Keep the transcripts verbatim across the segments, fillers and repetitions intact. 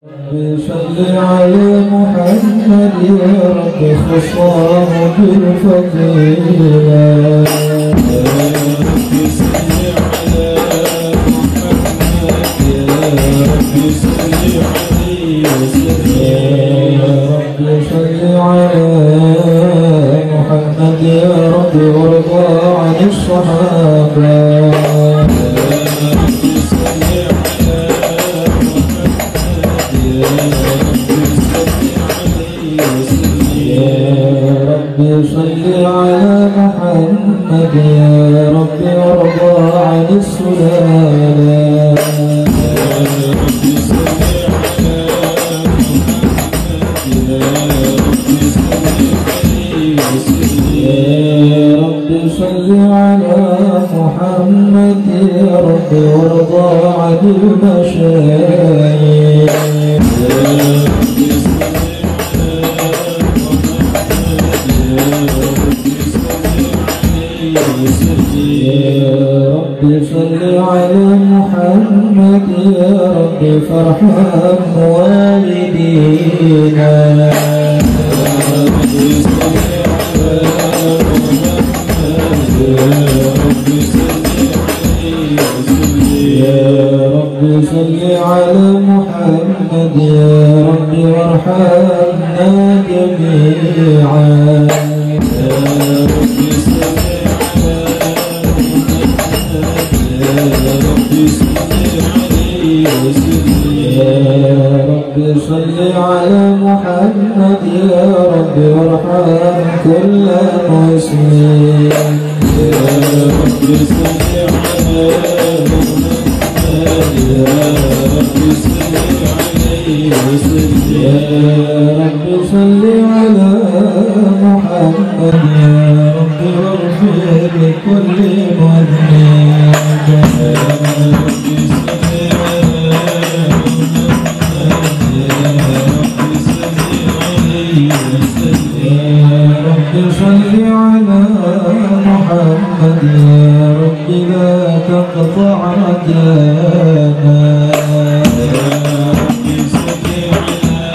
صل على محمد يا رب خصاه بالفضيلة. يا رب صل على محمد يا رب صل عليه وسلم. يا رب صل على محمد يا رب وارضى عن الصحابة. صل على محمد يا رب وارضى عن السلالة. يا رب صل على محمد يا رب صل عليه وسلم. يا رب صل على محمد يا رب وارضى عن المشايخ. يا رب صل على محمد يا رب فارحم والدينا. يا رب صل على محمد يا رب وارحمنا جميعا. يا رب صل صل على محمد يا رب وارحم كل مسلم. يا رب صل على محمد يا رب صل عليه وسلم. يا رب صل على محمد يا رب واغفر لكل مذنب. يا رب صل صل على محمد يا رب لا تقطع رجانا. يا رب صل على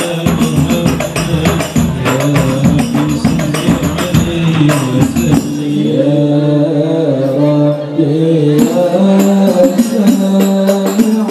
محمد يا رب صل عليه وسلم. يا رب يا سامع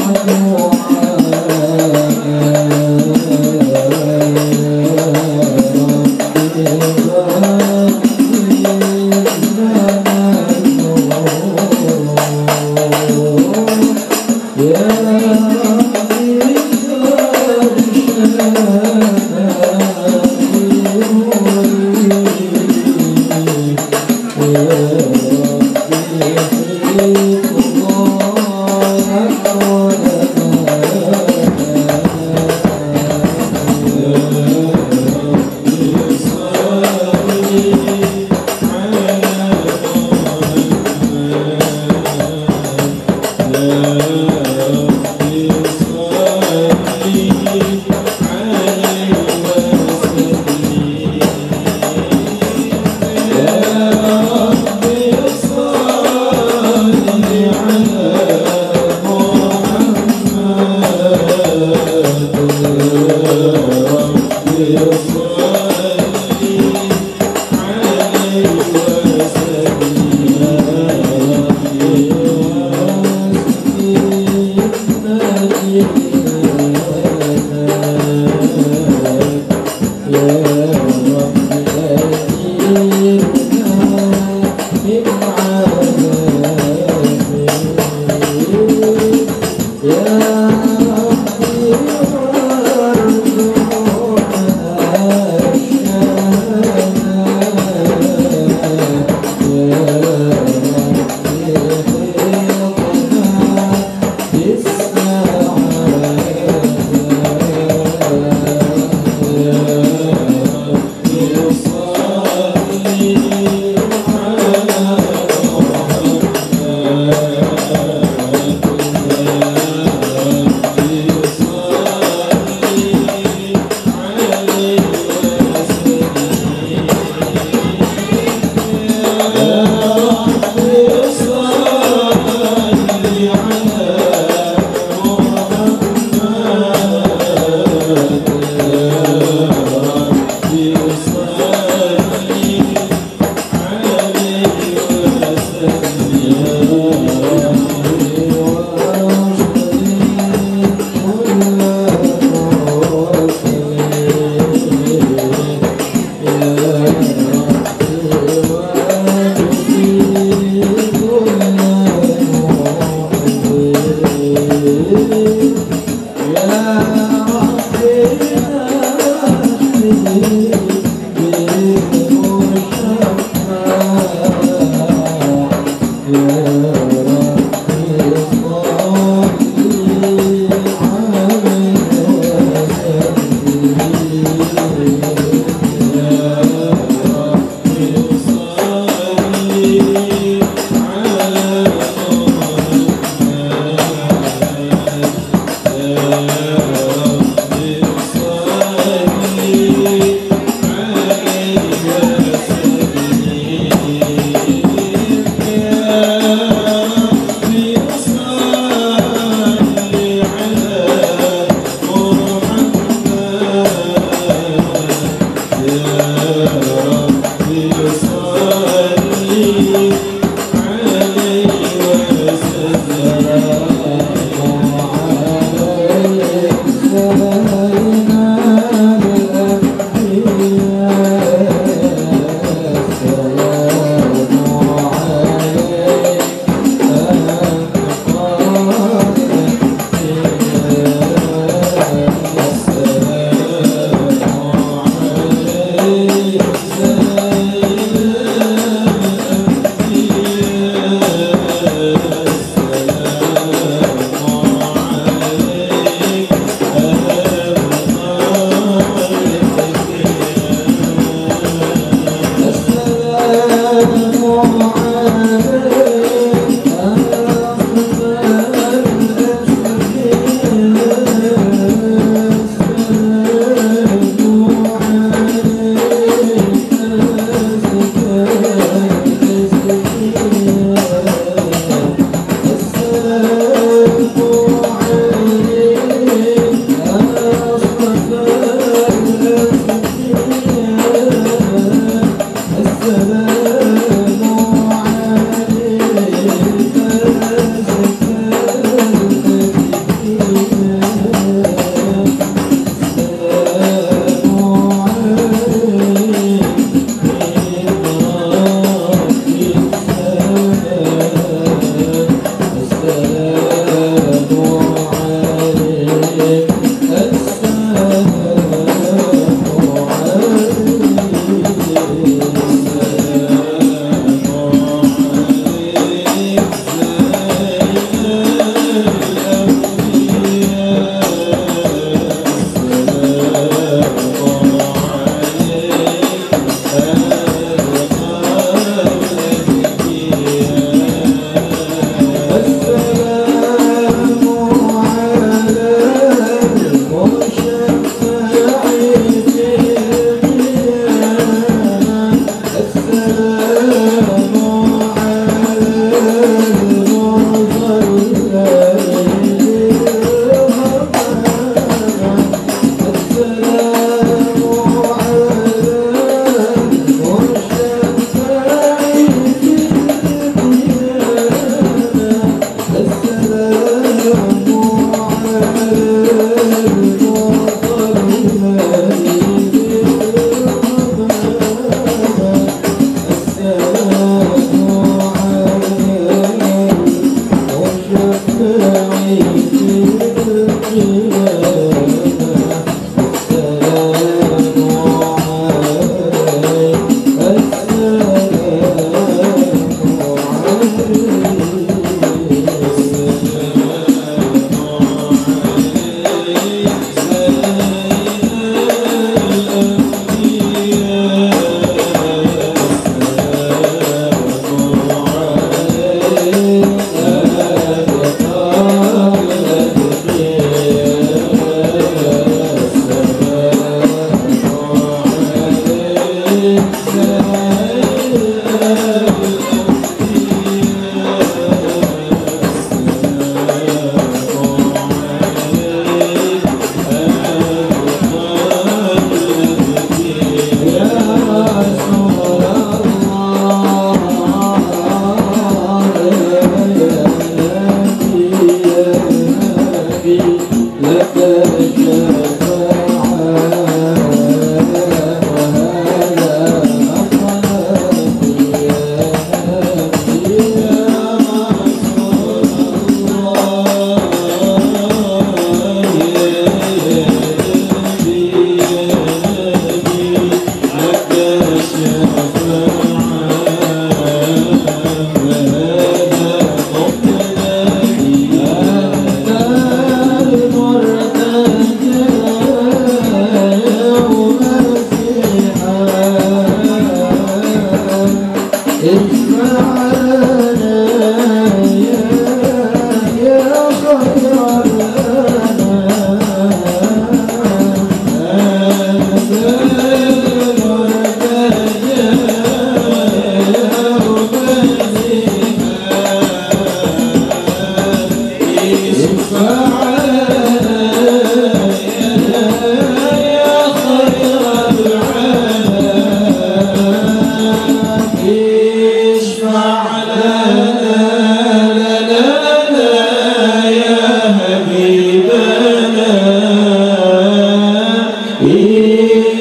يا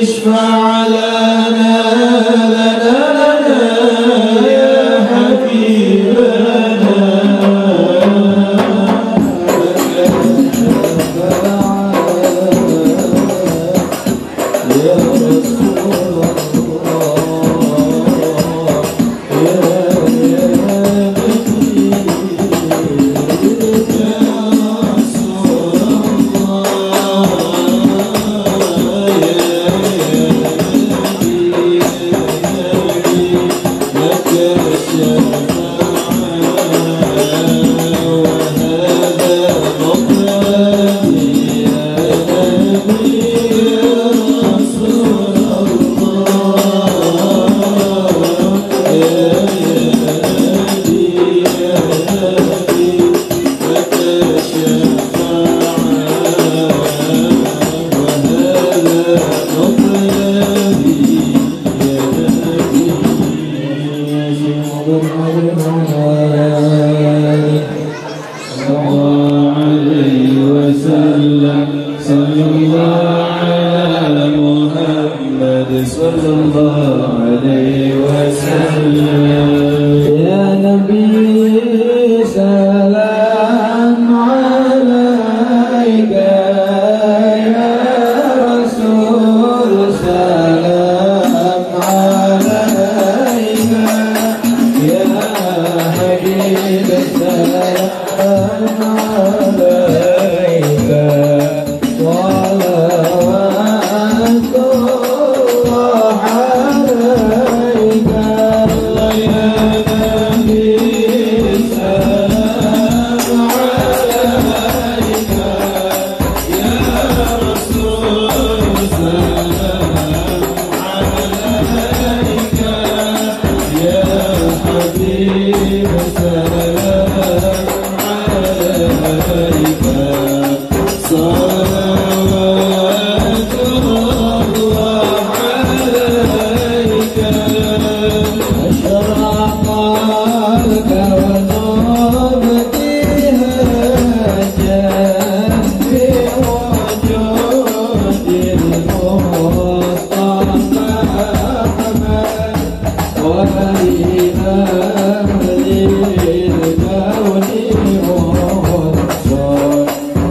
اشفع لنا لنا لنا يا حبيبنا يا رسول الله يا يا نبي يا رسول الله يا صلى الله عليه وسلم يا نبي سلام عليك يا رسول سلام عليك يا حبيب سلام عليك صلوات الله عليك يا نبي سلام عليك يا رسول سلام عليك يا حبيب سلام عليك صلوات الله عليك أشرق الكون بابتهاجا بوجود المصطفى أحمد وبين أهل الكون منصور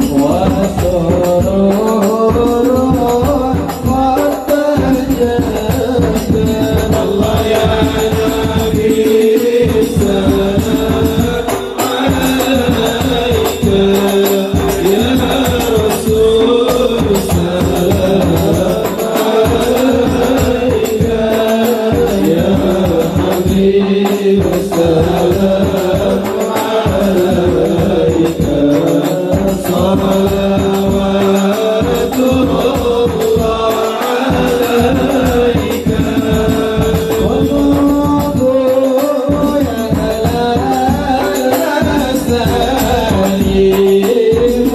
وسرور وتجدد الله يا نبي سلام عليك يا رسول سلام عليك يا حبيب سلام عليك صلوات الله عليك والموضوع يا هلا سليم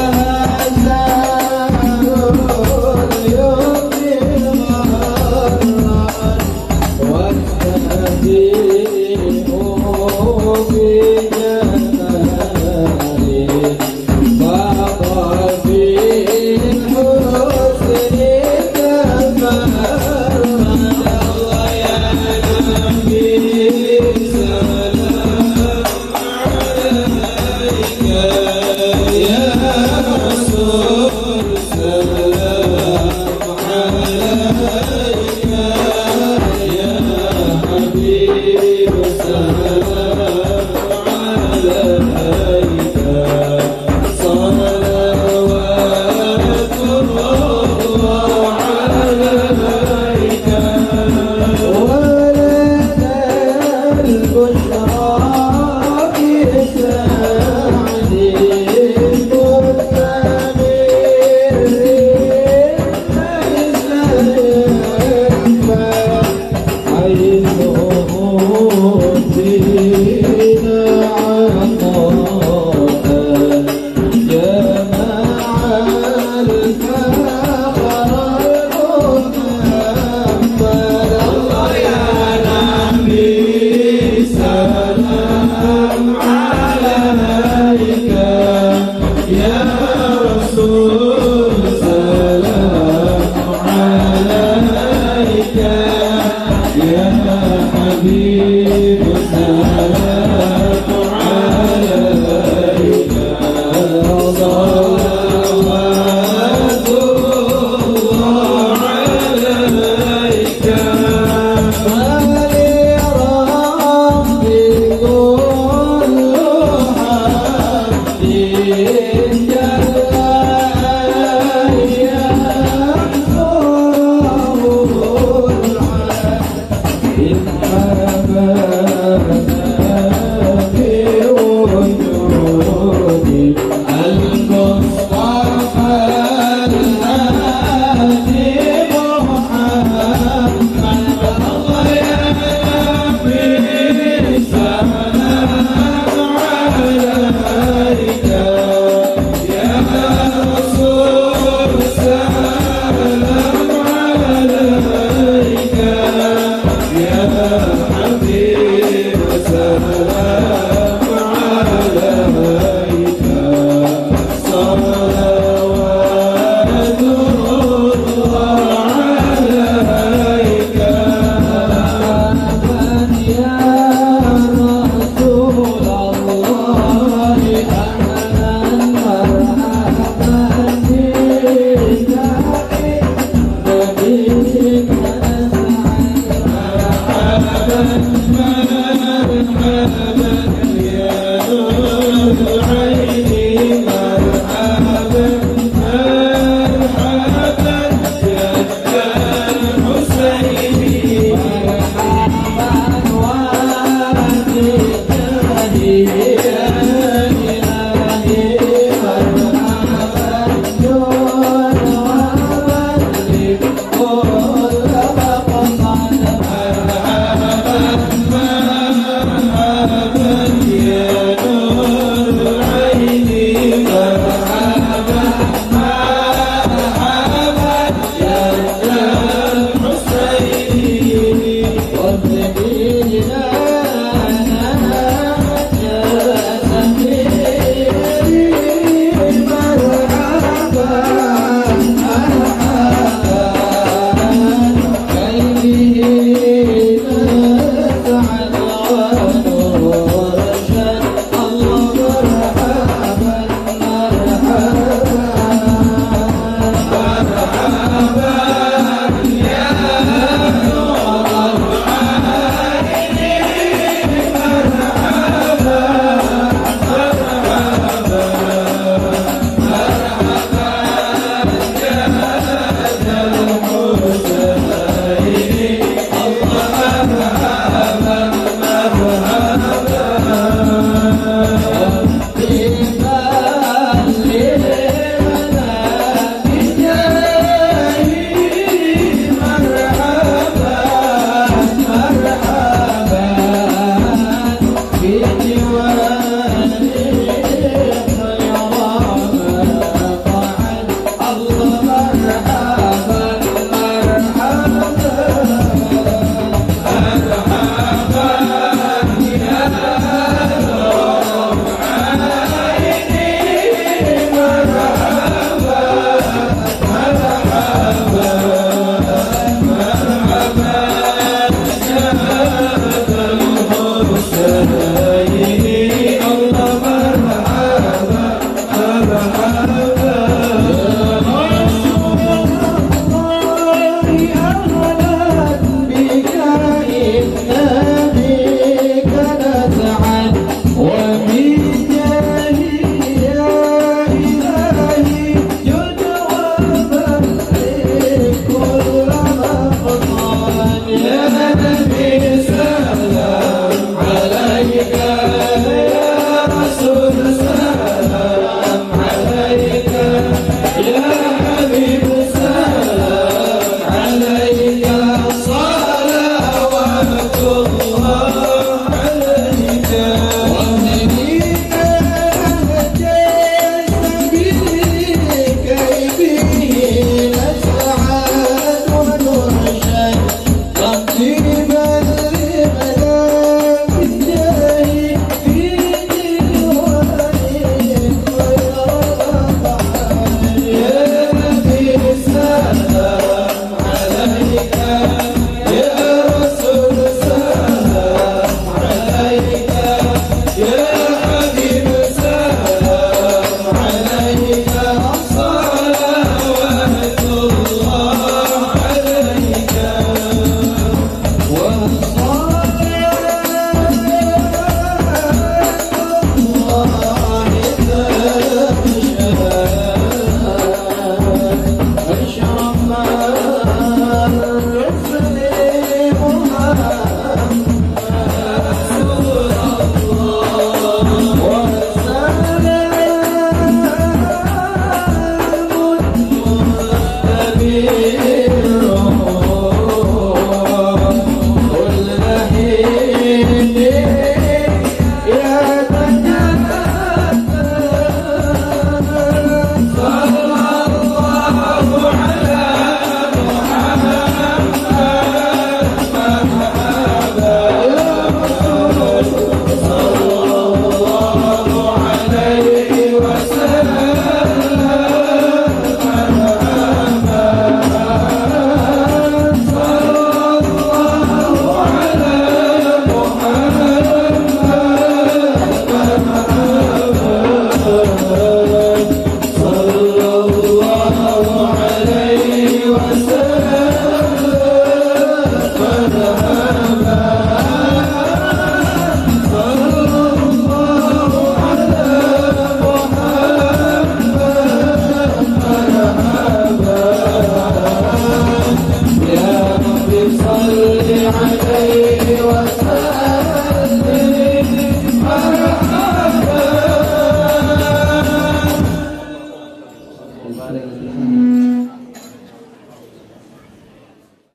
وهزار اليوم الغران والتهديد بجماله فاض في الحسن كفر الله يا نبي سلام عليك يا رسول سلام عليك يا حبيب سلام عليك صلوات الله عليك ولد البشرى في سعد المستمر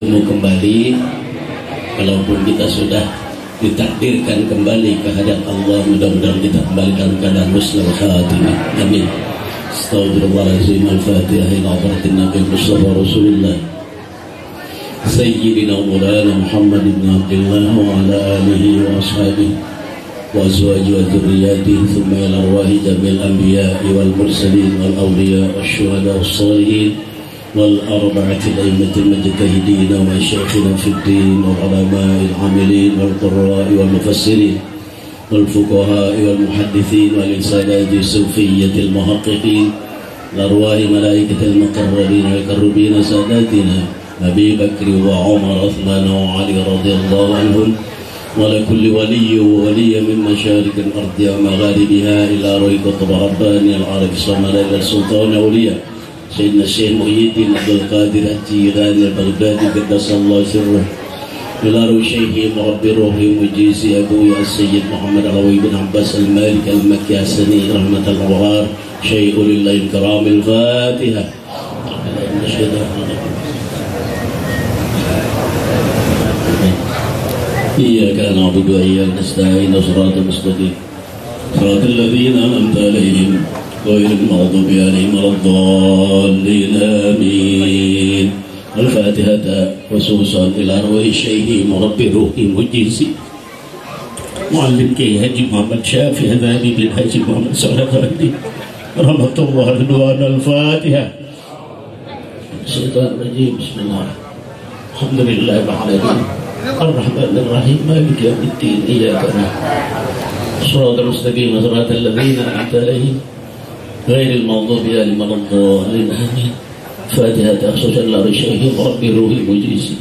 Kembali, kalaupun kita sudah ditakdirkan kembali kehadirat Allah, mudah-mudahan kita kembali dalam keadaan muslim khatimah. Amin. Astaghfirullahaladzim. Al-Fatihah ila hadratin Nabi Mustafa Rasulullah Sayyidina Maulana Muhammad ibn Abdullah wa ala alihi wa ashabihi wa azwaji wa dzurriyyatihi thumma ila arwahi jamil anbiya'i wal mursalin wal awliya wasyuhada wassalihin والأربعة الأئمة المجتهدين ومشايخنا في الدين والعلماء العاملين والقراء والمفسرين والفقهاء والمحدثين وللسادات الصوفية المحققين لأرواح ملائكة المقربين والمقربين ساداتنا أبي بكر وعمر عثمان وعلي رضي الله عنهم ولكل ولي وولي من مشارق الأرض ومغاربها إلى روي قطب رباني العارف الصمد إلى السلطان أولياء سيدنا الشيخ محي الدين عبد القادر الجيلاني البغدادي قدس الله سره إلى روي شيخي مربي روحي مجيسي أبوي السيد محمد علوي بن عباس المالك المكي السني رحمة الأبرار شيء لله الكرام. الفاتحة. إياك نعبد وإياك نستعين صراط المستقيم صراط الذين أنعمت عليهم غير المغضوب عليهم ولا الضالين. آمين. الفاتحة خصوصا إلى روح الشيخ مربي روحي مجيسي معلم كي حج محمد شافي هذاني بن حج محمد صالح رحمة الله رضوان. الفاتحة. الشيطان الرجيم. بسم الله الحمد لله رب العالمين الرحمن الرحيم مالك يوم الدين إياك نعبد صراط المستقيم صراط الذين أنعمت عليهم غير المغضوب عليهم ولا الضالين. آمين. فاتحة خصوصا للشيخ مربي روحي مجيسي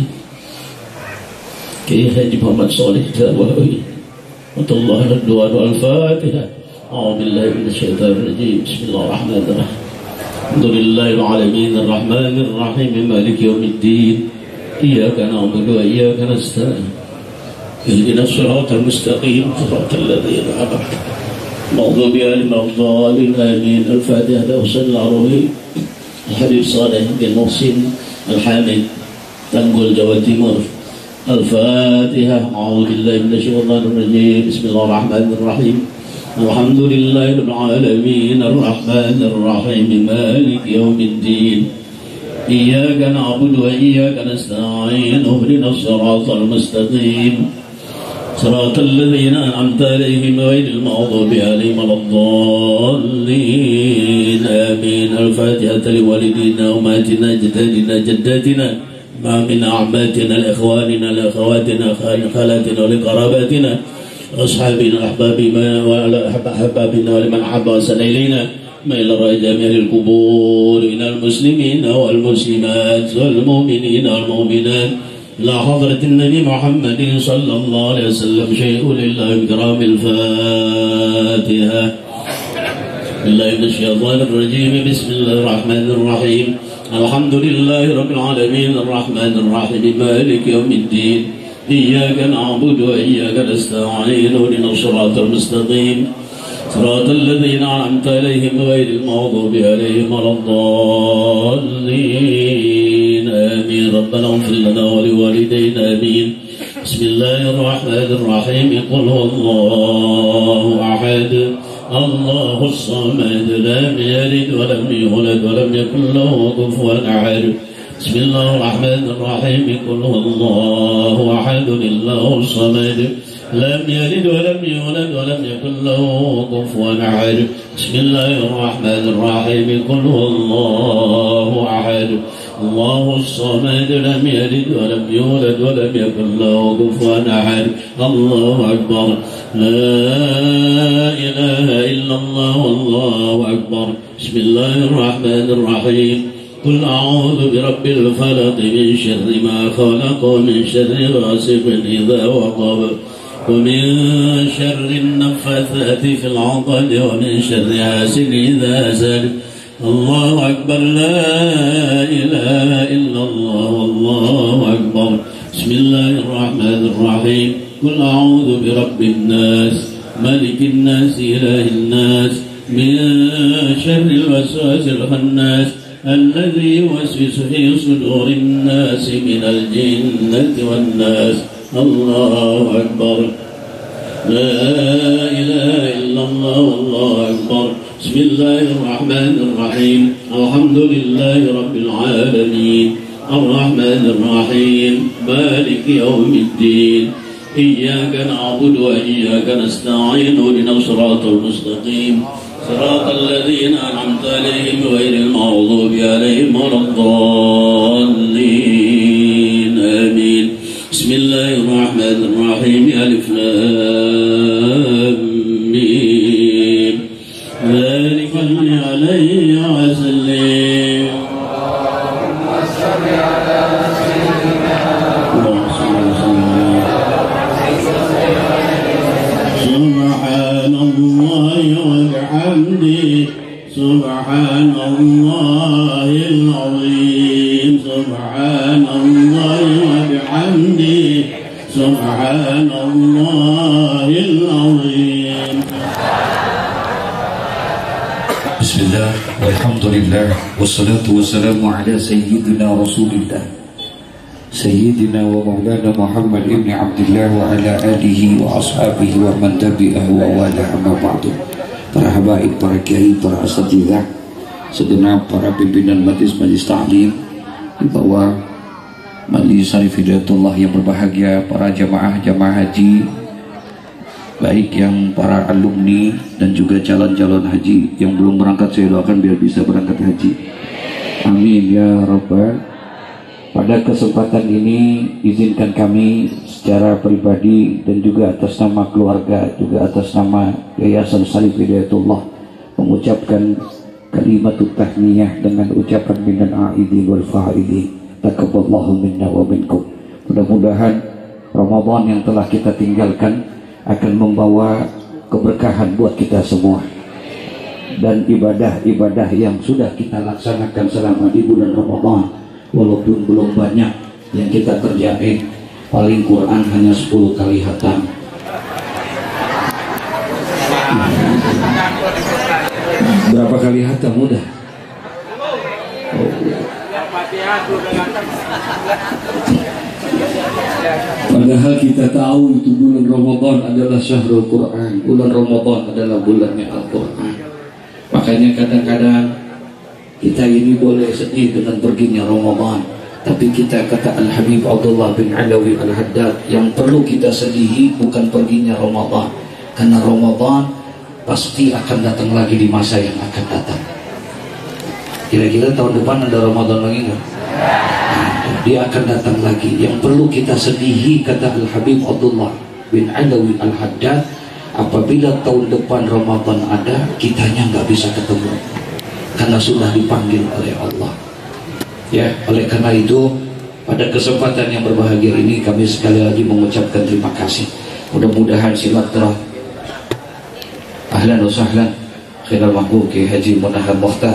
كي حج محمد صالح الوهابي رحمة الله رضوان. الفاتحة. أعوذ بالله من الشيطان الرجيم. بسم الله الرحمن الرحيم الحمد لله العالمين الرحمن الرحيم مالك يوم الدين إياك نعبد وإياك نستعين اهدنا الصراط المستقيم صراط الذين أنعمت المغضوب عليهم ولا الضالين. آمين. الفاتحة. وصلى على الحبيب صالح بن محسن الحامد تنقل جواد تيمور. الفاتحة. أعوذ بالله من الشيطان الرجيم. بسم الله الرحمن الرحيم الحمد لله رب العالمين الرحمن الرحيم مالك يوم الدين إياك نعبد وإياك نستعين اهدنا الصراط المستقيم صراط الذين أنعمت عليهم غير المغضوب عليهم ولا الضالين. آمين. الفاتحة لوالدينا وأمهاتنا جداتنا جداتنا ما من أعماتنا لإخواننا لأخواتنا خالاتنا ولقراباتنا أصحابنا أحبابنا وعلى أحبابنا ولمن أحب وسن إلينا ما إلى جميع القبور إلى المسلمين والمسلمات والمؤمنين والمؤمنات إلى حضرة النبي محمد صلى الله عليه وسلم شيء لله الكرام. الفاتحة. بالله من الشيطان الرجيم. بسم الله الرحمن الرحيم الحمد لله رب العالمين الرحمن الرحيم مالك يوم الدين إياك نعبد وإياك نستعين اهدنا الصراط المستقيم صراط الذين أنعمت عليهم غير المغضوب عليهم ولا الضالين. آمين. ربنا اغفر لنا ولوالدينا. آمين. بسم الله الرحمن الرحيم قل هو الله أحد الله الصمد لم يلد ولم يولد ولم يكن له كفوا أحد. بسم الله الرحمن الرحيم قل هو الله أحد الله الصمد لم يلد ولم يولد ولم يكن له كفوا أحد. بسم الله الرحمن الرحيم قل هو الله أحد الله الصمد لم يلد ولم يولد ولم يكن له كفوا أحد. الله أكبر. لا إله إلا الله والله أكبر. بسم الله الرحمن الرحيم قل أعوذ برب الفلق من شر ما خلق ومن شر غاسق إذا وقب ومن شر النفاثات في العقد ومن شر حاسد إذا حسد. الله أكبر. لا إله إلا الله والله أكبر. بسم الله الرحمن الرحيم قل أعوذ برب الناس ملك الناس إله الناس من شر الوسواس الخناس الذي يوسوس في صدور الناس من الجنة والناس. الله أكبر. لا إله إلا الله والله أكبر. بسم الله الرحمن الرحيم. الحمد لله رب العالمين الرحمن الرحيم مالك يوم الدين إياك نعبد وإياك نستعين اهدنا الصراط المستقيم صراط الذين أنعمت عليهم غير المغضوب عليهم ولا الضالين آمين. بسم الله الرحمن الرحيم ألف لام ميم ذلك الذي عليه وسلم. سبحان الله وبحمده سبحان الله العظيم سبحان الله وبحمده سبحان الله العظيم. بسم الله والحمد لله والصلاة والسلام على سيدنا رسول الله سيدنا ومولانا محمد بن عبد الله وعلى آله وأصحابه ومن تبعه ووالاه أما بعد. Para habaib, para kiai, para asatidzah, segenap para pimpinan majelis-majelis taklim di bawah Majelis Syarif Hidayatullah yang berbahagia, para jamaah-jamaah haji, baik yang para alumni dan juga calon-calon haji yang belum berangkat, saya doakan biar bisa berangkat haji. Amin ya rabbal. Pada kesempatan ini izinkan kami secara pribadi dan juga atas nama keluarga, juga atas nama Yayasan Syarif Hidayatullah mengucapkan kalimatut tahniyah dengan ucapan minal aidin wal faidin. Taqabbalallahu minna wa minkum. Mudah-mudahan Ramadan yang telah kita tinggalkan akan membawa keberkahan buat kita semua, dan ibadah-ibadah yang sudah kita laksanakan selama di bulan Ramadan, walaupun belum banyak yang kita kerjain, paling Quran hanya sepuluh kali khatam. Berapa kali khatam udah? Oh. Padahal kita tahu itu bulan Ramadan adalah syahrul Quran, bulan Ramadan adalah bulannya Al-Quran. Makanya kadang-kadang kita ini boleh sedih dengan perginya Ramadan, tapi kita kata Al-Habib Abdullah bin Alawi Al-Haddad, yang perlu kita sedihi bukan perginya Ramadan, karena Ramadan pasti akan datang lagi di masa yang akan datang. Kira-kira tahun depan ada Ramadan lagi nggak? Nah, dia akan datang lagi. Yang perlu kita sedihi, kata Al-Habib Abdullah bin Alawi Al-Haddad, apabila tahun depan Ramadan ada, kitanya nggak bisa ketemu karena sudah dipanggil oleh Allah. Ya, oleh karena itu pada kesempatan yang berbahagia ini kami sekali lagi mengucapkan terima kasih. Mudah-mudahan silaturahmi ahlan wa sahlan khairal mahbub Ki Haji Munahar Mukhtar.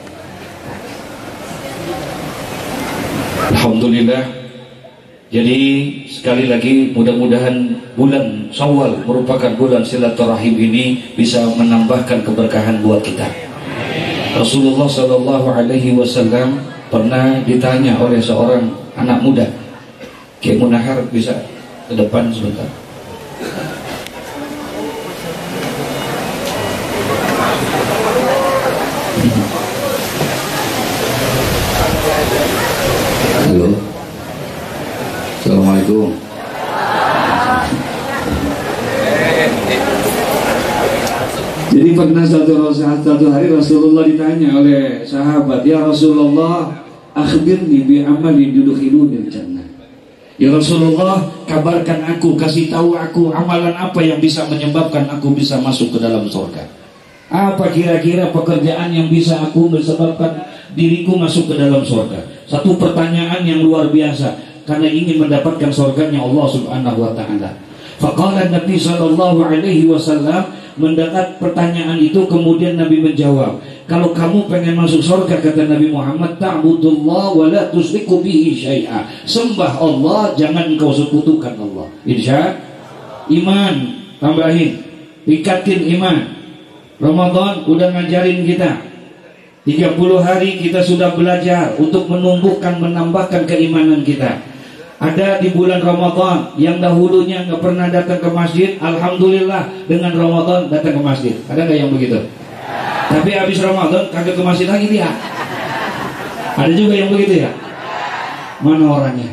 Alhamdulillah. Jadi sekali lagi mudah-mudahan bulan Syawal merupakan bulan silaturahim ini bisa menambahkan keberkahan buat kita. Rasulullah Shallallahu Alaihi Wasallam pernah ditanya oleh seorang anak muda. Kiai Munahar bisa ke depan sebentar. Halo, assalamualaikum. Jadi pernah satu satu hari Rasulullah ditanya oleh sahabat, ya Rasulullah, akhbirni bi amalin yudkhilunil jannah. Ya Rasulullah, kabarkan aku, kasih tahu aku amalan apa yang bisa menyebabkan aku bisa masuk ke dalam surga. Apa kira-kira pekerjaan yang bisa aku menyebabkan diriku masuk ke dalam surga? Satu pertanyaan yang luar biasa, karena ingin mendapatkan surganya Allah Subhanahu wa taala. Faqala Nabi sallallahu alaihi wasallam, mendapat pertanyaan itu kemudian Nabi menjawab, kalau kamu pengen masuk surga, kata Nabi Muhammad, ta'budullah wa la tusyriku bihi syai'a. Sembah Allah, jangan engkau sekutukan Allah. Insya iman, tambahin, tingkatin iman. Ramadan udah ngajarin kita, tiga puluh hari kita sudah belajar untuk menumbuhkan, menambahkan keimanan kita. Ada di bulan Ramadan yang dahulunya nggak pernah datang ke masjid, alhamdulillah dengan Ramadan datang ke masjid. Ada nggak yang begitu? Tapi habis Ramadan kagak ke masjid lagi dia. Ada juga yang begitu ya? Mana orangnya?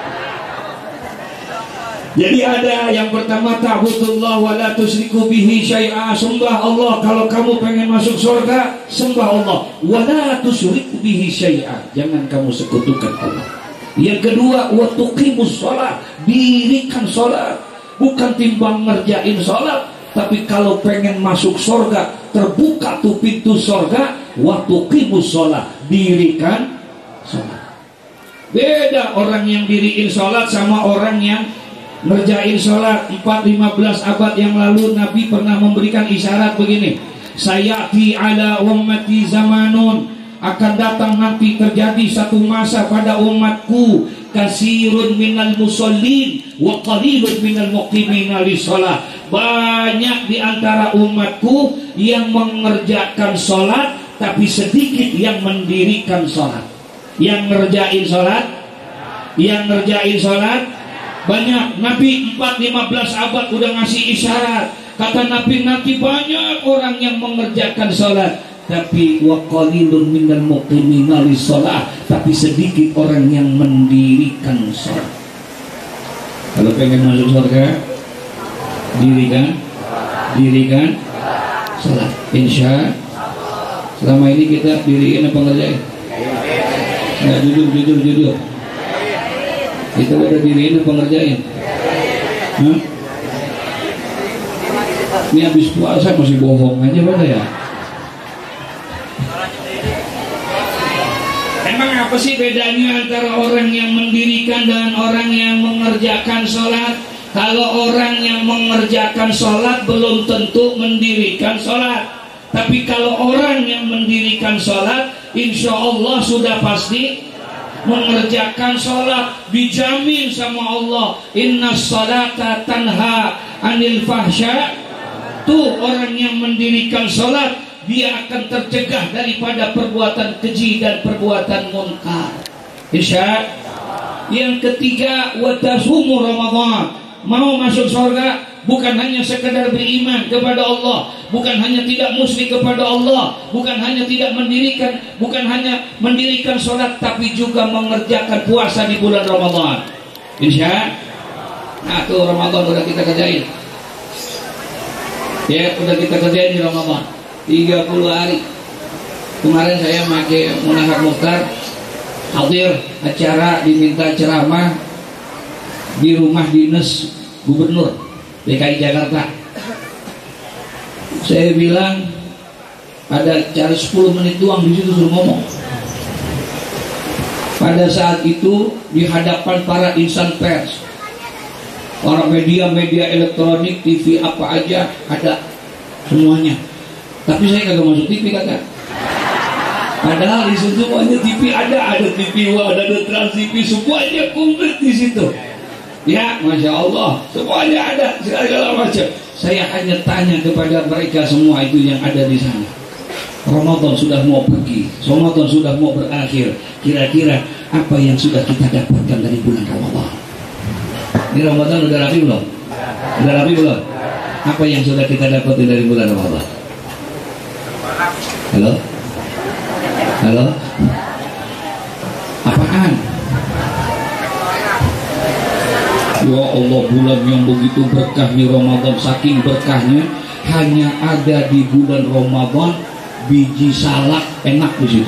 Jadi ada yang pertama, ta'budullah wa la tusyriku bihi syai'a. Sembah Allah. Kalau kamu pengen masuk surga, sembah Allah. Wa la tusyriku bihi syai'a. Jangan kamu sekutukan Allah. Yang kedua, wa tuqimus shalah. Dirikan salat. Bukan timbang ngerjain salat, tapi kalau pengen masuk surga, terbuka tuh pintu surga, wa tuqimus shalah. Dirikan salat. Beda orang yang diriin salat sama orang yang ngerjain sholat. Empat lima belas abad yang lalu Nabi pernah memberikan isyarat begini, sayati ala ummati zamanun, akan datang nanti terjadi satu masa pada umatku, kasirun minal musallin wa qalilun minal muqimina lisholah. Banyak di antara umatku yang mengerjakan sholat, tapi sedikit yang mendirikan sholat. Yang ngerjain sholat, yang ngerjain sholat banyak. Nabi empat lima belas abad udah ngasih isyarat. Kata Nabi, nanti banyak orang yang mengerjakan sholat, tapi wa qalilun minal muqimina lisholah, tapi sedikit orang yang mendirikan sholat. Kalau pengen masuk surga, dirikan dirikan sholat. Insya selama ini kita diriin apa ngerjain? Nggak, jujur jujur jujur. Kita udah diriin apa ngerjain? Hah? Ini habis puasa masih bohong aja pada ya. Emang apa sih bedanya antara orang yang mendirikan dan orang yang mengerjakan sholat? Kalau orang yang mengerjakan sholat belum tentu mendirikan sholat. Tapi kalau orang yang mendirikan sholat, insya Allah sudah pasti mengerjakan sholat. Dijamin sama Allah, inna sholata tanha anil fahsya. Tuh orang yang mendirikan sholat, dia akan tercegah daripada perbuatan keji dan perbuatan munkar. Insya. Yang ketiga, watasumu Ramadan. Mau masuk surga, bukan hanya sekedar beriman kepada Allah, bukan hanya tidak musyrik kepada Allah, bukan hanya tidak mendirikan, bukan hanya mendirikan sholat, tapi juga mengerjakan puasa di bulan Ramadan. Insya. Nah tuh Ramadan udah kita kerjain. Ya udah kita kerjain di Ramadan tiga puluh hari. Kemarin saya pakai Munahar Mukhtar hadir acara, diminta ceramah di rumah dinas gubernur D K I Jakarta. Saya bilang ada cara sepuluh menit doang di situ suruh ngomong. Pada saat itu di hadapan para insan pers, para media-media elektronik, T V apa aja ada semuanya. Tapi saya kagak masuk T V kagak. Padahal di situ semuanya T V ada, ada T V One, ada Trans T V, semuanya komplit di situ. Ya, masya Allah, semuanya ada, segala macam. Saya hanya tanya kepada mereka semua itu yang ada di sana. Ramadan sudah mau pergi, Ramadan sudah mau berakhir. Kira-kira apa yang sudah kita dapatkan dari bulan Ramadan? Ini Ramadan udah rapi belum? Udah rapi belum? Apa yang sudah kita dapatkan dari bulan Ramadan? Halo? Halo? Apaan? Ya Allah, bulan yang begitu berkahnya Ramadan, saking berkahnya hanya ada di bulan Ramadan biji salak enak di situ.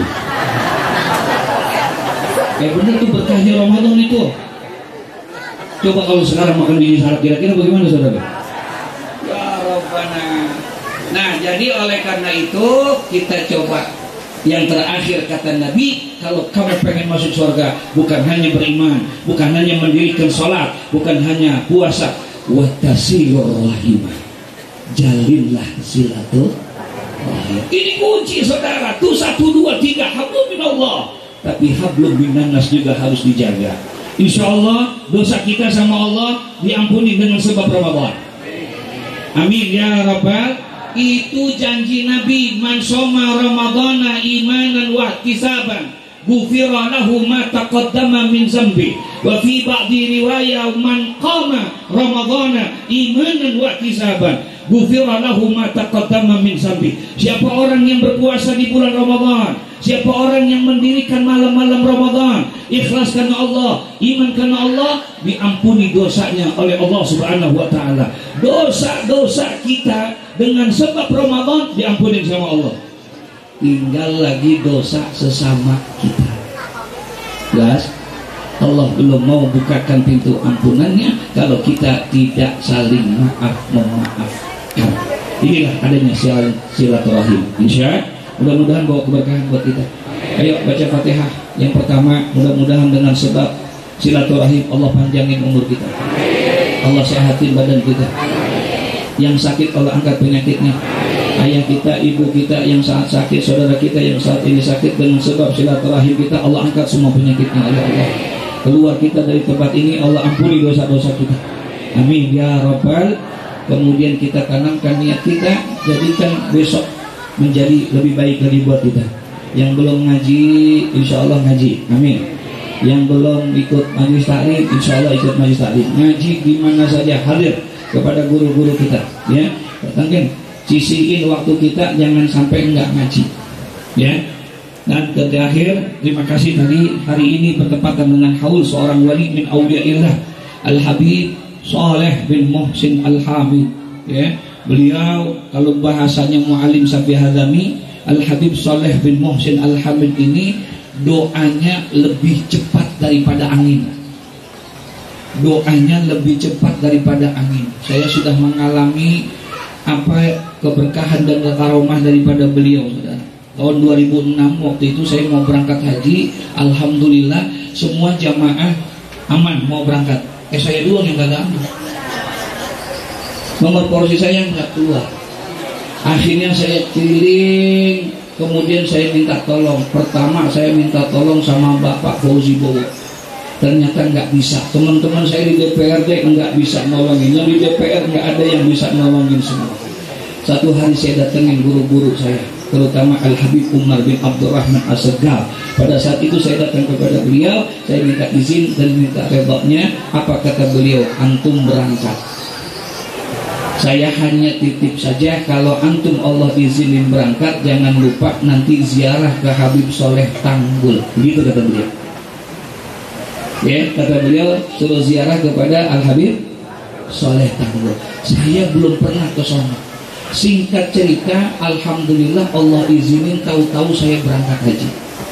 Eh bener tuh berkahnya Ramadan itu. Coba kalau sekarang makan biji salak kira-kira bagaimana saudara? Ya Rabbana. Nah jadi oleh karena itu kita coba. Yang terakhir kata Nabi, kalau kamu pengen masuk surga, bukan hanya beriman, bukan hanya mendirikan sholat, bukan hanya puasa, wattasilur rahimah, jalinlah silaturahim. Ini kunci saudara. Tuh satu dua tiga hablum minallah, tapi hablum minannas juga harus dijaga. Insya Allah dosa kita sama Allah diampuni dengan sebab Ramadan. Amin ya rabbal Itu janji Nabi, man shoma ramadhana imanan wa ihtisaban ghufira lahu ma taqaddama min zambi. Wa fi ba'di riwayah man qama ramadhana imanan wa ihtisaban ghufira lahu ma taqaddama min zambi. Siapa orang yang berpuasa di bulan Ramadan, siapa orang yang mendirikan malam-malam Ramadan, ikhlas karena Allah, iman karena Allah, diampuni dosanya oleh Allah Subhanahu wa taala. Dosa-dosa kita dengan sebab Ramadan diampuni sama Allah. Tinggal lagi dosa sesama kita. Jelas? Allah belum mau bukakan pintu ampunannya kalau kita tidak saling maaf memaafkan. Inilah adanya silaturahim. Insya mudah-mudahan bawa keberkahan buat kita. Ayo baca Fatihah. Yang pertama, mudah-mudahan dengan sebab silaturahim Allah panjangin umur kita, Allah sehatin badan kita. Yang sakit Allah angkat penyakitnya. Ayah kita, ibu kita yang saat sakit, saudara kita yang saat ini sakit, dengan sebab silaturahim kita Allah angkat semua penyakitnya oleh Allah. Keluar kita dari tempat ini Allah ampuni dosa-dosa kita. Amin ya Rabbal. Kemudian kita tanamkan niat kita, jadikan besok menjadi lebih baik lagi buat kita. Yang belum ngaji, insya Allah ngaji. Amin. Yang belum ikut majelis taklim, insya Allah ikut majelis taklim. Ngaji di mana saja, hadir kepada guru-guru kita. Ya, datangkan. Sisihin waktu kita, jangan sampai enggak ngaji. Ya. Dan terakhir, terima kasih tadi hari ini bertepatan dengan haul seorang wali min auliyaillah, Al-Habib Saleh bin Muhsin Al-Hamid. Ya. Beliau kalau bahasanya Mu'alim Safi Hadami, Al-Habib Saleh bin Muhsin Al-Hamid ini doanya lebih cepat daripada angin. Doanya lebih cepat daripada angin. Saya sudah mengalami apa keberkahan dan karomah daripada beliau, saudara. Tahun dua ribu enam waktu itu saya mau berangkat haji, alhamdulillah semua jamaah aman mau berangkat. Eh saya doang yang kagak aman. Nomor polisi saya nggak keluar. Akhirnya saya keliling, kemudian saya minta tolong. Pertama saya minta tolong sama Bapak Fauzi Bowo. Ternyata nggak bisa. Teman-teman saya di D P R D nggak bisa nolongin. Yang di D P R nggak ada yang bisa nolongin semua. Satu hari saya datengin guru-guru saya, terutama Al-Habib Umar bin Abdurrahman As-Segaf. Pada saat itu saya datang kepada beliau, saya minta izin dan minta redoknya. Apa kata beliau? Antum berangkat. Saya hanya titip saja, kalau antum Allah izinin berangkat, jangan lupa nanti ziarah ke Habib Soleh Tanggul. Begitu kata beliau. Ya, kata beliau suruh ziarah kepada Al-Habib Soleh Tanggul. Saya belum pernah ke sana. Singkat cerita, alhamdulillah Allah izinin, tahu-tahu saya berangkat haji.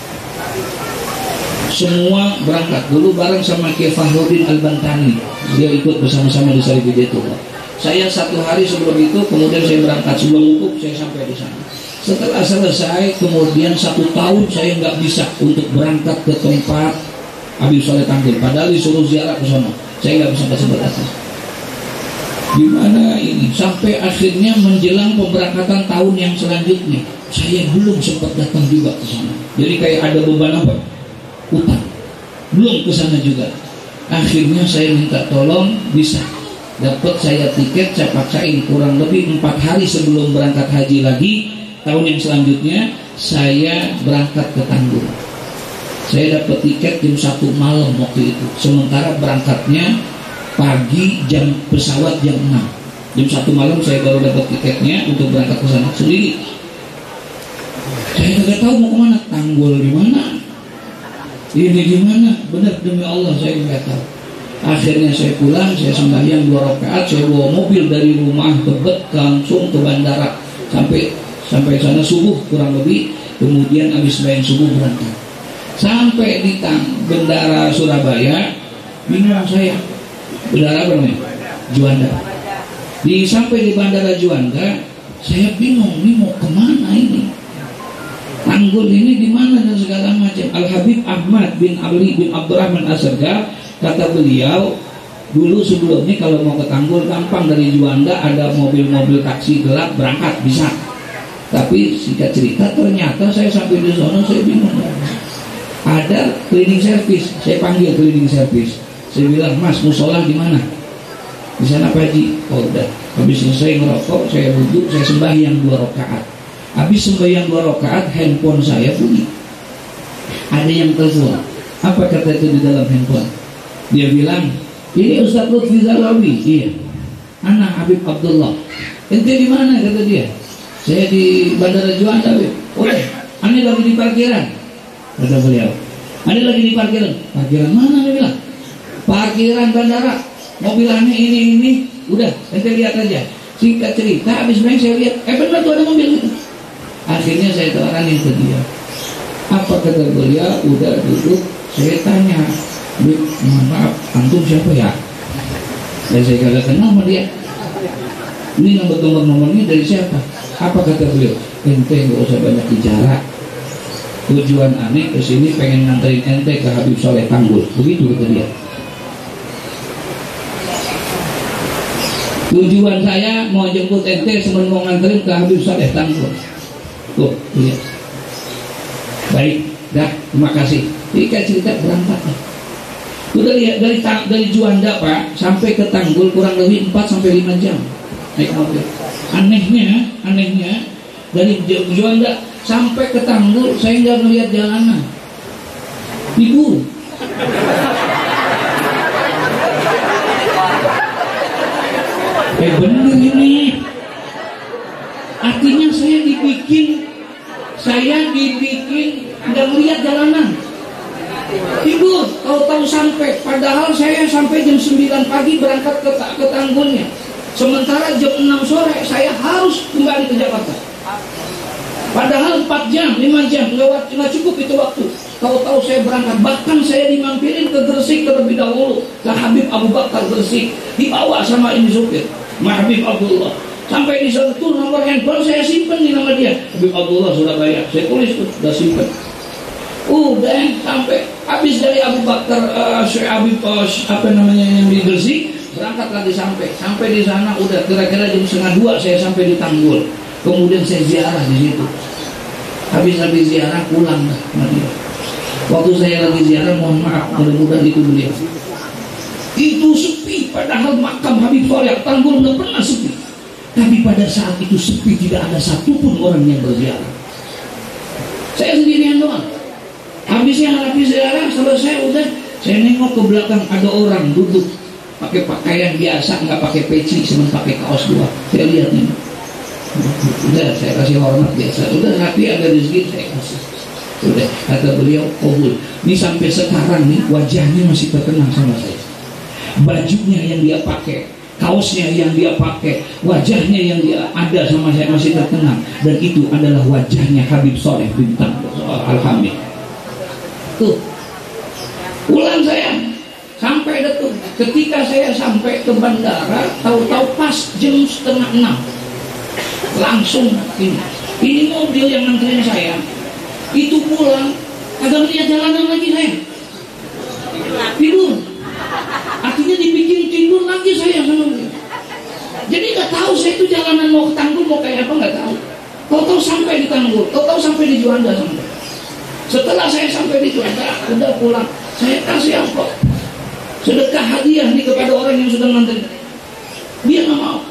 Semua berangkat dulu bareng sama Kiai Fahruddin Al-Bantani. Dia ikut bersama-sama di Sarif Hidayatullah. Saya satu hari sebelum itu, kemudian saya berangkat sebelum wukuf, saya sampai di sana. Setelah selesai, kemudian satu tahun saya nggak bisa untuk berangkat ke tempat Habib Soleh Tanggul. Padahal disuruh ziarah ke sana, saya nggak bisa sempat datang. Gimana ini? Sampai akhirnya menjelang pemberangkatan tahun yang selanjutnya, saya belum sempat datang juga ke sana. Jadi kayak ada beban apa? Utang. Belum ke sana juga. Akhirnya saya minta tolong bisa. Dapat saya tiket, saya paksain kurang lebih empat hari sebelum berangkat haji lagi tahun yang selanjutnya, saya berangkat ke Tanggul. Saya dapat tiket jam satu malam waktu itu. Sementara berangkatnya pagi, jam pesawat jam enam. Jam satu malam saya baru dapat tiketnya untuk berangkat ke sana sendiri. Saya nggak tahu mau kemana. Tanggul di mana? Ini di mana? Benar demi Allah saya nggak tahu. Akhirnya saya pulang, saya sembahyang dua rakaat, saya bawa mobil dari rumah Tebet langsung ke bandara sampai sampai sana subuh kurang lebih. Kemudian habis sembahyang subuh berangkat. Sampai di tang bandara Surabaya, bingung saya. Bandara apa namanya? Juanda. Di sampai di bandara Juanda, saya bingung ini mau kemana ini? Tanggul ini di mana dan segala macam. Al Habib Ahmad bin Ali bin Abdurrahman As-Segaf, kata beliau, dulu sebelumnya kalau mau ke Tanggul gampang, dari Juanda ada mobil-mobil taksi gelap berangkat bisa. Tapi singkat cerita ternyata saya sampai di sana saya bingung. Ada cleaning service, saya panggil cleaning service. Saya bilang, Mas, musola di mana? Di sana Pak Haji, oh udah. Habis selesai ngerokok, saya duduk, saya sembahyang dua rakaat. Habis sembahyang dua rakaat, handphone saya bunyi. Ada yang telepon. Apa kata itu di dalam handphone? Dia bilang, ini Ustaz Lutfi Zalawi. Iya. Anak Habib Abdullah. Ente di mana kata dia? Saya di Bandara Juanda. Oleh, ane lagi di parkiran. Kata beliau. Ane lagi di parkiran. Parkiran mana dia bilang? Parkiran bandara. Mobil aneh ini ini udah ente lihat aja. Singkat cerita habis main saya lihat eh benar tuh ada mobil itu. Akhirnya saya tawarin ke dia. Apa kata beliau? Udah duduk. Saya tanya, mohon maaf, antum siapa ya? Dan saya kagak kenal sama dia. Ini nomor-nomor nomornya dari siapa? Apa kata beliau? Ente nggak usah banyak bicara. Tujuan aneh kesini pengen nganterin ente ke Habib Soleh Tanggul. Begitu kata dia. Tujuan saya mau jemput ente sebelum mau nganterin ke Habib Soleh Tanggul. Tuh, lihat. Baik, dah, terima kasih. Jadi kan cerita berangkat. Udah lihat dari dari Juanda Pak sampai ke Tanggul kurang lebih empat sampai lima jam naik mobil. Anehnya, anehnya dari Juanda sampai ke Tanggul saya nggak melihat jalanan. Libur. Eh bener ini. Artinya saya dibikin saya dibikin nggak melihat jalanan. Tidur, tahu-tahu sampai. Padahal saya sampai jam sembilan pagi berangkat ke, ke Tanggulnya. Sementara jam enam sore saya harus kembali ke Jakarta. Padahal empat jam, lima jam lewat, nggak cukup itu waktu. Tahu-tahu saya berangkat. Bahkan saya dimampirin ke Gresik terlebih dahulu. Ke Habib Abu Bakar Gresik. Dibawa sama ini supir, Habib Abdullah. Sampai di sana tuh nomor handphone saya simpen nih nama dia. Habib Abdullah Surabaya. Saya tulis tuh, sudah simpen. Udah sampai habis dari Abu Bakar uh, Syekh Habib uh, apa namanya yang di Gresik, berangkat lagi sampai. Sampai di sana udah kira-kira jam setengah dua saya sampai di Tanggul. Kemudian saya ziarah di situ. Habis-habis ziarah pulang dah sama dia. Waktu saya lagi ziarah, mohon maaf, mudah-mudahan itu beliau. Itu sepi, padahal makam Habib Soleh Tanggul nggak pernah sepi. Tapi pada saat itu sepi, tidak ada satupun orang yang berziarah. Saya sendirian doang. Habisnya habis ziarah selesai udah, saya nengok ke belakang ada orang duduk pakai pakaian biasa, nggak pakai peci, cuma pakai kaos doang. Saya lihat nih. Udah saya kasih hormat biasa. Udah rapi ada rezeki saya kasih. Udah kata beliau kabul. Ini sampai sekarang nih wajahnya masih terkenang sama saya. Bajunya yang dia pakai, kaosnya yang dia pakai, wajahnya yang dia ada sama saya masih terkenang. Dan itu adalah wajahnya Habib Soleh bin Tanggul Al-Hamid. Tuh pulang saya sampai detuk. Ketika saya sampai ke bandara, tahu-tahu pas jam setengah enam langsung ini ini mobil yang nganterin saya itu pulang agak melihat jalanan lagi saya tidur. Artinya dibikin tidur lagi saya sama dia. Jadi nggak tahu saya itu jalanan mau ke Tanggul mau kayak apa nggak tahu. Tahu-tahu sampai di Tanggul, tahu-tahu sampai di Juanda sampai. Setelah saya sampai di Juanda, udah pulang, saya kasih amplop sedekah hadiah nih kepada orang yang sudah nganterin. Dia nggak mau,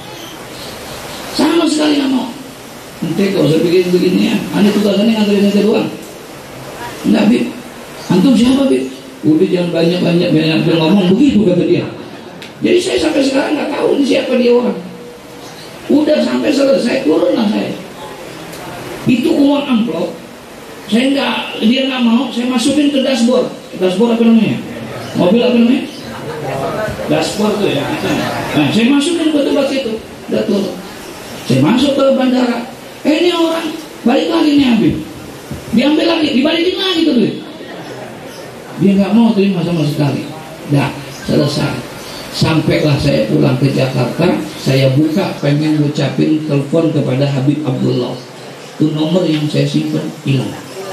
sama sekali nggak mau. Ente gak usah bikin begini ya. Anda tugasannya nganterin ente doang. Enggak Bib. Antum siapa Bib? Udah jangan banyak-banyak banyak ngomong begitu kata dia. Jadi saya sampai sekarang nggak tahu ini siapa dia orang. Udah sampai selesai turun lah saya. Itu uang amplop. Saya nggak, dia nggak mau. Saya masukin ke dashboard. Dashboard apa namanya? Mobil apa namanya? Dashboard tuh ya. Nah saya masukin ke tempat situ. Udah turun. Saya masuk ke bandara. Eh ini orang balik lagi nih Habib. Diambil lagi, dibalikin lagi tuh duit. Dia nggak mau terima sama sekali. Dah selesai. Sampailah saya pulang ke Jakarta. Saya buka pengen ngucapin telepon kepada Habib Abdullah. Itu nomor yang saya simpan hilang.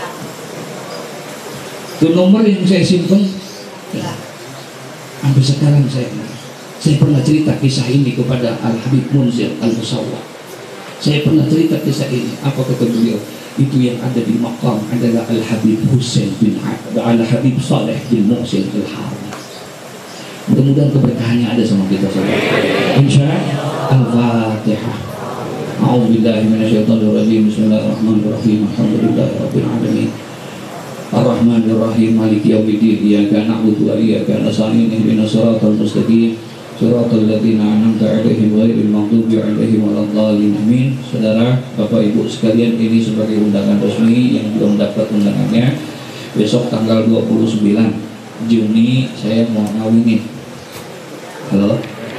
Itu nomor yang saya simpan hilang. Sampai sekarang saya saya pernah cerita kisah ini kepada Al Habib Munzir Al Musawwar. Saya pernah cerita kisah ini. Apa kata beliau? Itu yang ada di makam adalah Al Habib Husain bin Al Habib Saleh bin Muhsin Al Harbi. Mudah-mudahan keberkahannya ada sama kita saudara. Insya Al-Fatihah. A'udzubillahi minasyaitonirrajim. Bismillahirrahmanirrahim. Alhamdulillahirabbil alamin. Ar-Rahmanir-Rahim. Maliki yaumiddin. Iyyaka na'budu wa iyyaka nasta'in. Ihdinas siratal mustaqim. Siratal ladzina an'amta 'alaihim ghairil maghdubi 'alaihim waladdallin. Amin. Saudara, Bapak Ibu sekalian, ini sebagai undangan resmi yang belum dapat undangannya. Besok tanggal dua puluh sembilan Juni saya mau ngawinin. Halo?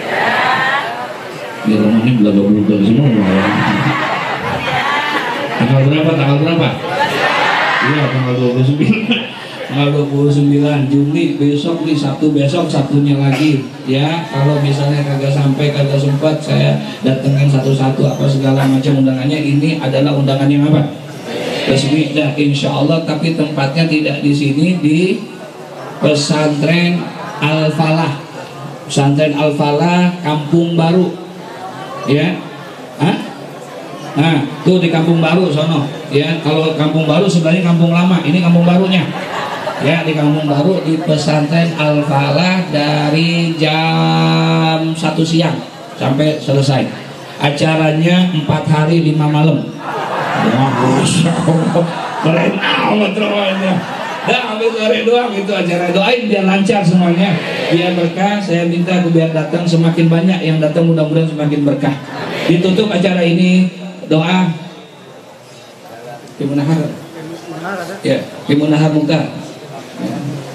Di rumah ini belaga belaga semua. Tanggal berapa? Tanggal berapa? Iya, tanggal dua puluh sembilan. Tanggal dua puluh sembilan Juni besok di Sabtu, besok Sabtunya lagi. Ya, kalau misalnya kagak sampai, kagak sempat, saya datengin satu-satu apa segala macam undangannya. Ini adalah undangan yang apa? Resmi dah insya Allah, tapi tempatnya tidak di sini, di Pesantren Al-Falah. Pesantren Al-Falah Kampung Baru. Ya. Hah? Nah, tuh di Kampung Baru sono. Ya, kalau Kampung Baru sebenarnya Kampung Lama, ini Kampung Barunya. Ya, di Kampung Baru di Pesantren Al-Falah dari jam satu siang sampai selesai. Acaranya empat hari lima malam. Masya Allah, keren amat rohnya. Dah ambil sore doang itu acara, doain biar lancar semuanya, biar berkah. Saya minta biar datang semakin banyak yang datang, mudah-mudahan semakin berkah. Ditutup acara ini doa Kimunahar, ya Kimunahar Mukhtar. Ya.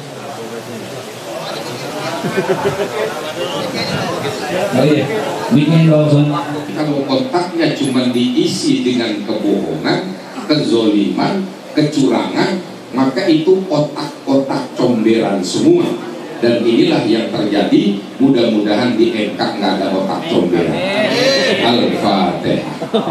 Oh iya, bikin lozon. Kalau otaknya cuma diisi dengan kebohongan, kezoliman, kecurangan, maka itu otak-otak comberan semua. Dan inilah yang terjadi. Mudah-mudahan di M K nggak ada otak comberan. Al-Fatihah.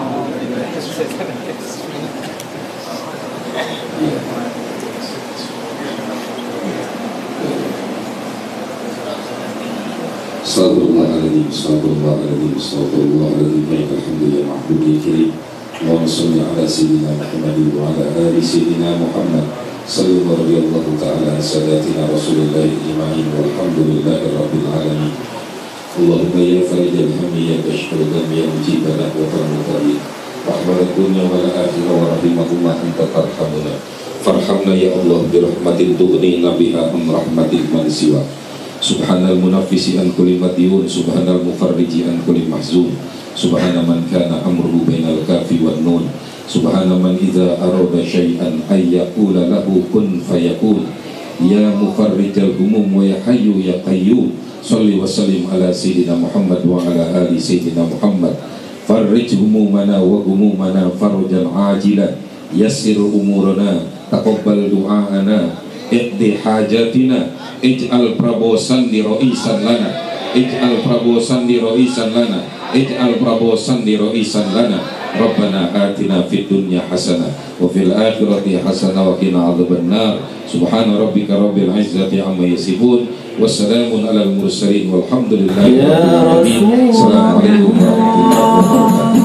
Astagfirullahaladzim, astagfirullahaladzim, astagfirullahaladzim. Alhamdulillah, ma'budi kirim. Allahumma salli ala sayyidina Muhammad wa ala ali sayyidina Muhammad. Sallallahu radhiyallahu ta'ala sadatina Rasulullah ijma'in walhamdulillahi rabbil alamin. Allahumma ya farijal hammi ya kashfal dhammi ya mujibal da'watal mutarrin. Rahmat dunya wal akhirah wa rahimahumma anta tarhamuna. Farhamna ya Allah bi rahmatin tughnina biha am rahmatin man siwa. Subhanal munaffisi an kulli madiyun, subhanal mufarriji an kulli mahzun, subhana man kana amruhu bainal kafi wan nun, subhana man idza arada syai'an ay yaqula lahu kun fayakun. Ya mufarrijal humum wa ya hayyu ya qayyum, shalli wa sallim ala sayyidina Muhammad wa ala ali sayyidina Muhammad. Farrij humumana wa humumana farjan ajilan, yassir umurana, taqabbal du'aana, iqdi hajatina, ij'al Prabowo Sandi ro'isan lana, ij'al Prabowo Sandi ro'isan lana, ij'al Prabowo Sandi ro'isan lana. Rabbana atina fid dunya hasanah wa fil akhirati hasanah wa qina adzabannar. Subhana rabbika rabbil izzati amma yasifun, wassalamun alal mursalin walhamdulillahi rabbil alamin. Assalamualaikum warahmatullahi wabarakatuh.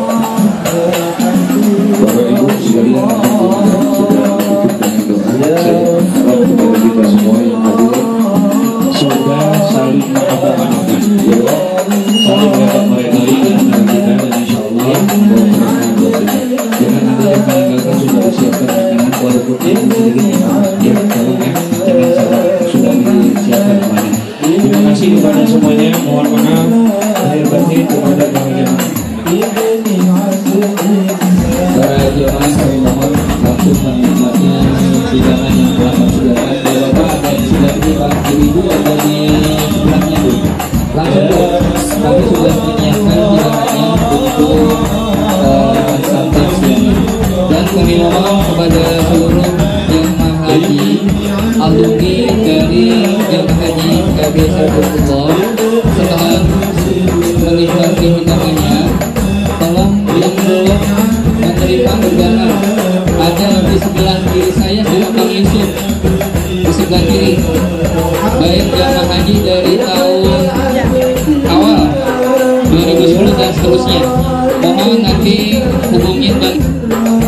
Bapak Ibu sekalian, saya harap kepada kita semua yang hadir sudah saling memaafkan, ya, saling dapat meredai antara kita, dan insya Allah jangan ada yang meninggalkan, sudah disiapkan makanan walaupun yang sedikit ya, tolong ya, jangan salah, sudah disiapkan makanan. Terima kasih kepada semuanya, mohon maaf lahir batin kepada para jemaah. Para jemaah kami mohon langsung menikmati hidangan yang telah sudah ada. Bapak dan sudah dibahas ibu ada di sebelahnya bu. Langsung kami sudah menyiapkan hidangannya untuk uh, santap siang. Dan kami mohon kepada seluruh jemaah haji, alumni dari jemaah haji K B Saifullah, setelah menikmati hidangannya, tolong yang belum menerima undangan ada di sebelah kiri saya, Bang Yusuf di sebelah kiri, baik jemaah haji dari tahun awal dua ribu sepuluh dan seterusnya. Mohon nanti hubungin Bang